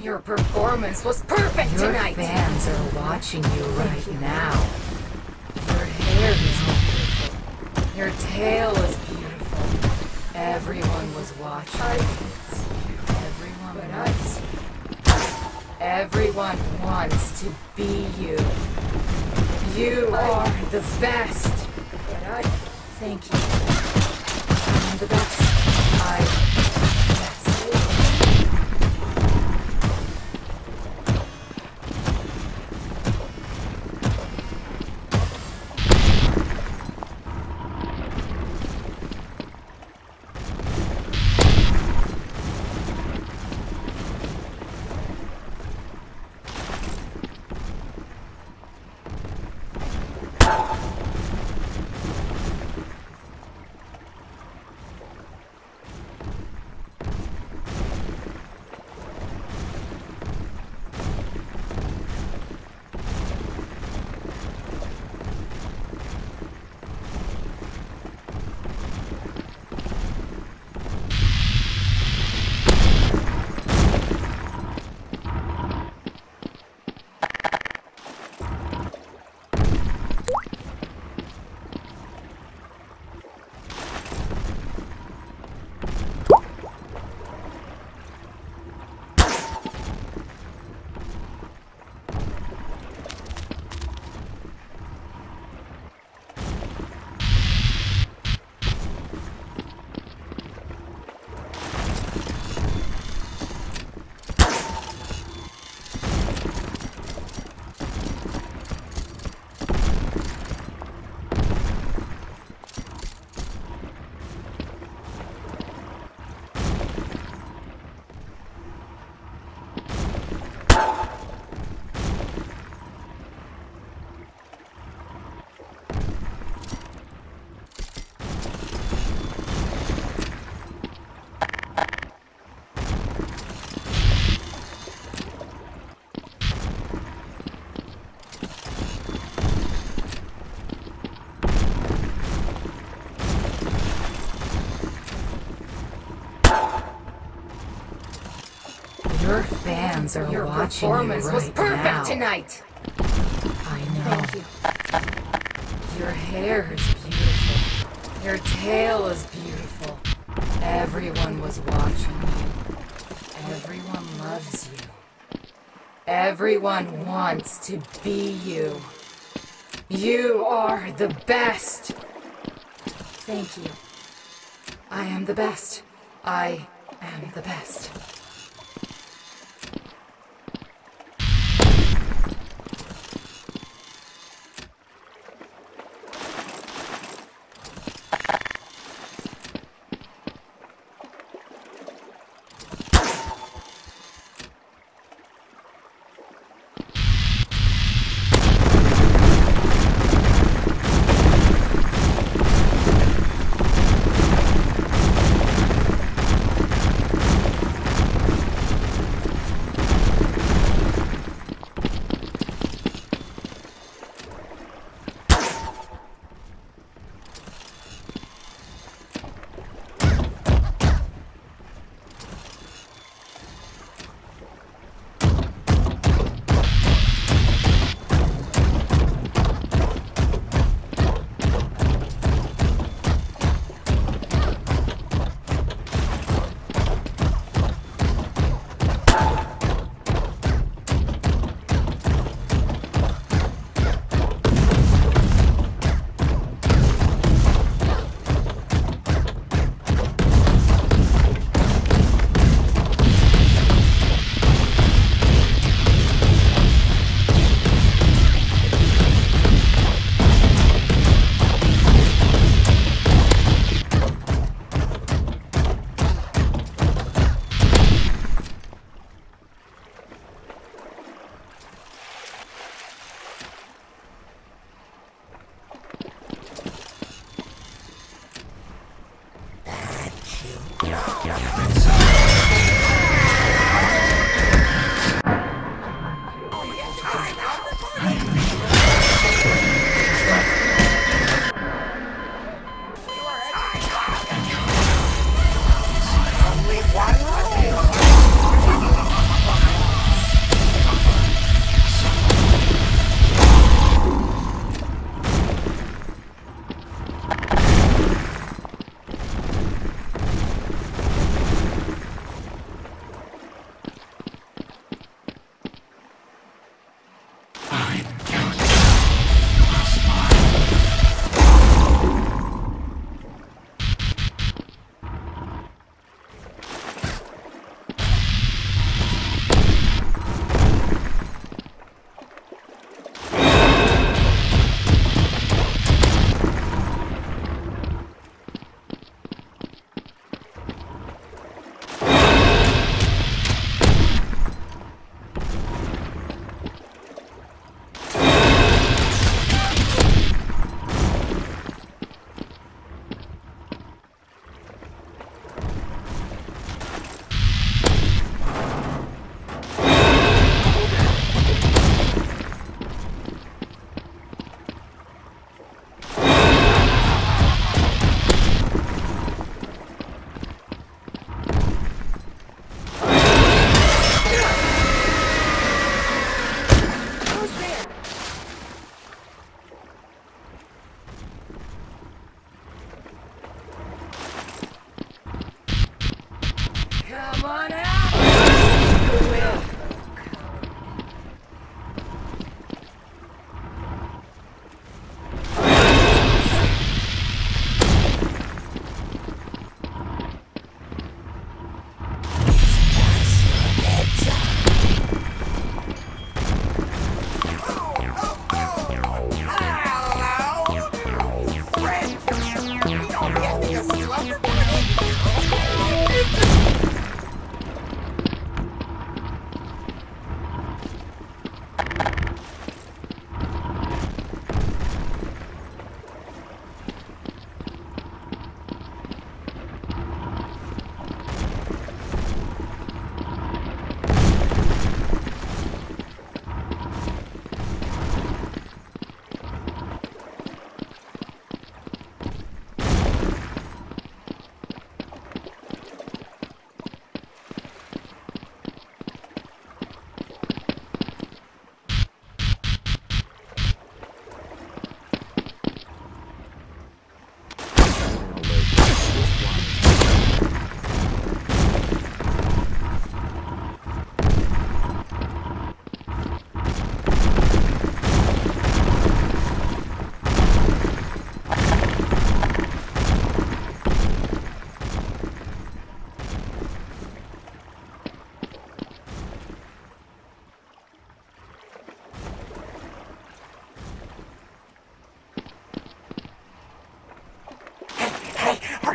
Your performance was perfect tonight! Your fans are watching you right now. Your hair is beautiful. Your tail is beautiful. Everyone was watching. Everyone loves you. Everyone wants to be you. You are the best. But I thank you. I'm the best. Your fans are Your watching you right now. performance was perfect tonight! I know. Thank you. Your hair is beautiful. Your tail is beautiful. Everyone was watching you. Everyone loves you. Everyone wants to be you. You are the best! Thank you. I am the best. I am the best.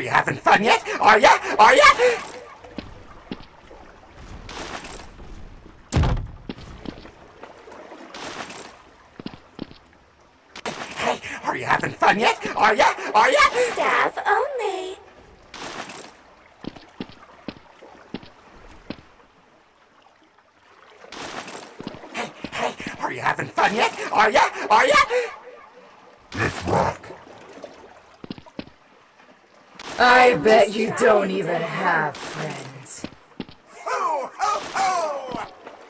you having fun yet? Are ya? Are ya? Hey, are you having fun yet? Are ya? Are ya? Staff only. Hey, are you having fun yet? Are ya? Are ya? Let's rock. I bet you don't even have friends. Ho, ho, ho!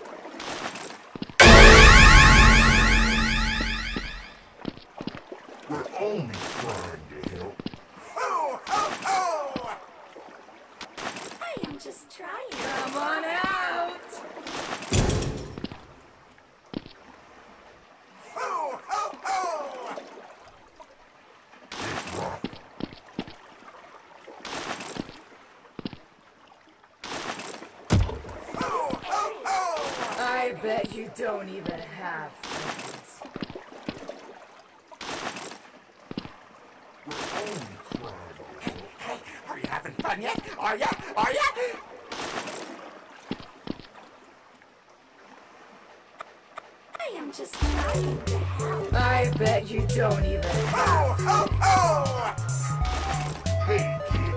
We're only trying to help. Ho, ho, ho! I am just trying. Come on out! Ho, ho, ho! Let's rock. Ho, ho, ho! I bet you don't even have friends. We're only trying. Hey, are you having fun yet? Are ya? Are ya? I am just trying to help. I bet you don't even have. Ho, ho, ho! Hey, kid.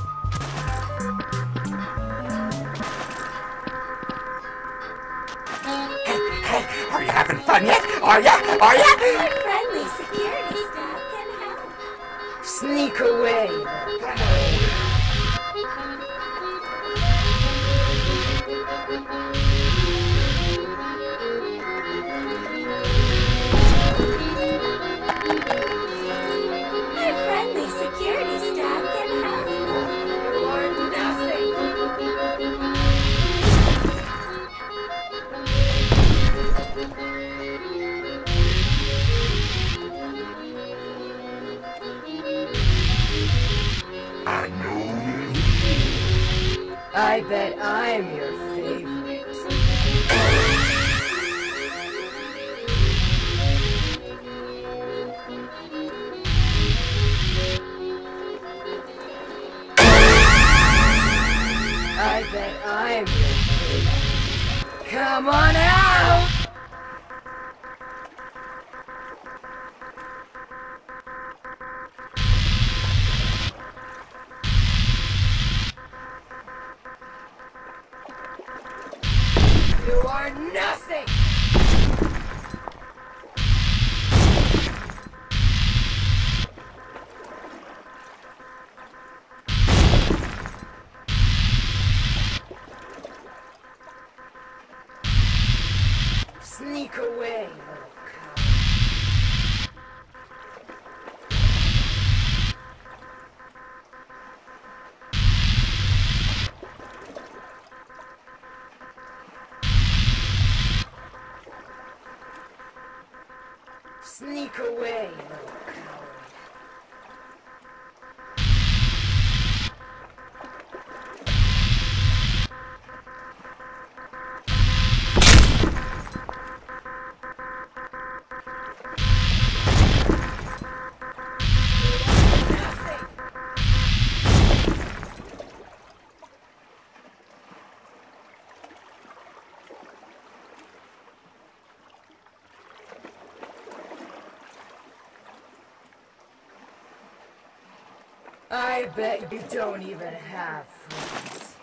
Hey, are you having fun yet? Are ya? Are ya? My friendly security staff can help. Sneak away. Come on. My friendly security staff can help. You are nothing. I know you. I bet I'm your favorite. I bet I'm your favorite. Come on out! You are nothing! Sneak away, little coward. Sneak away, little coward. I bet you don't even have friends.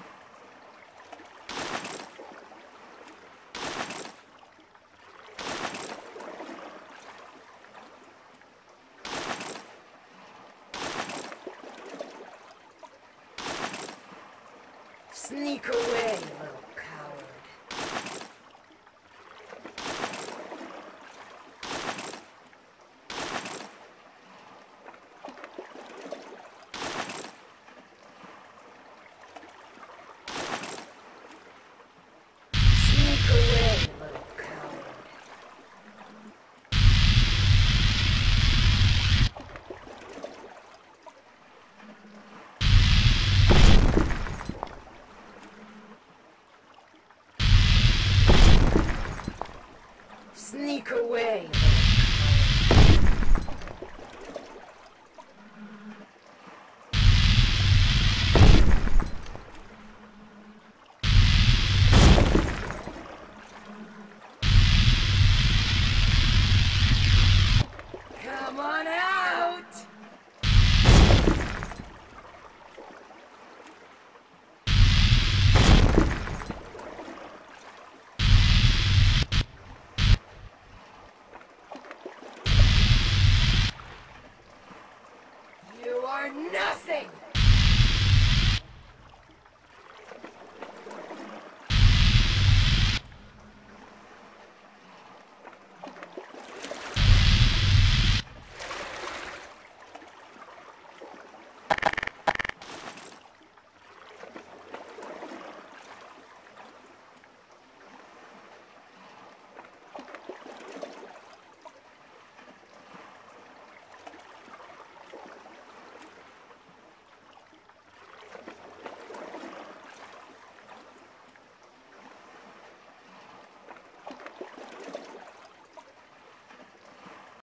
Sneak away, little